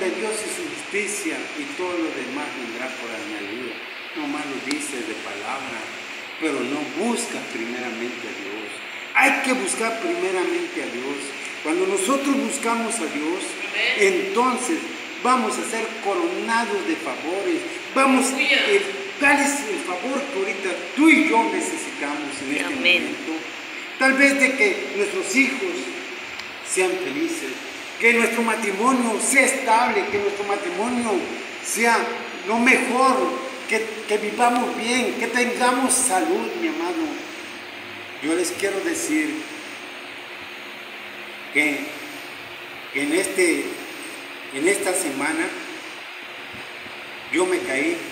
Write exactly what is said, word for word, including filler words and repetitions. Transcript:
de Dios y su justicia y todo lo demás vendrá por añadidura. No más lo dice de palabra, pero no busca primeramente a Dios. Hay que buscar primeramente a Dios. Cuando nosotros buscamos a Dios, entonces vamos a ser coronados de favores. Vamos, eh, ¿cuál es el favor que ahorita tú y yo necesitamos en este Amén. momento? Tal vez de que nuestros hijos sean felices, que nuestro matrimonio sea estable, que nuestro matrimonio sea lo mejor, que, que vivamos bien, que tengamos salud, mi amado. Yo les quiero decir que en, este, en esta semana yo me caí